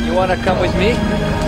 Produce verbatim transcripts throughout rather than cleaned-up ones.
You wanna come with me?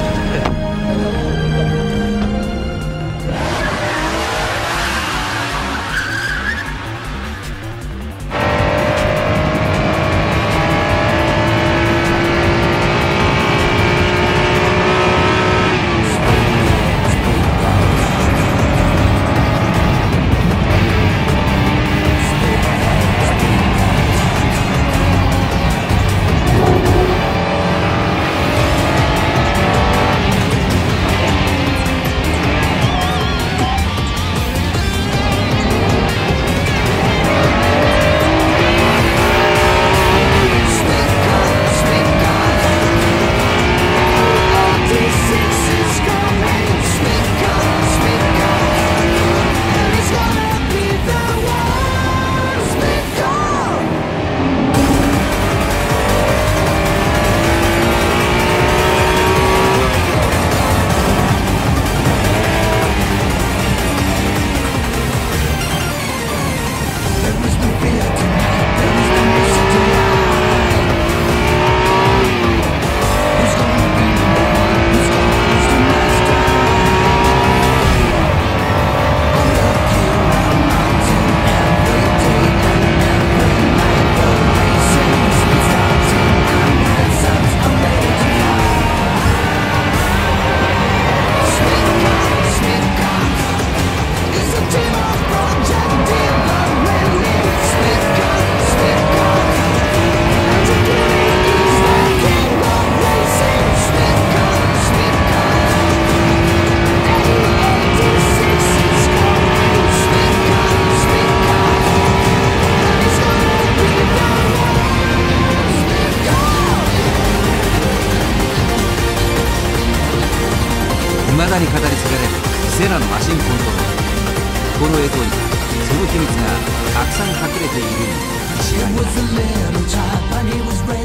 未だに語り継がれるセナのマシンコントロール。この映像にはその秘密がたくさん隠れているに違いない。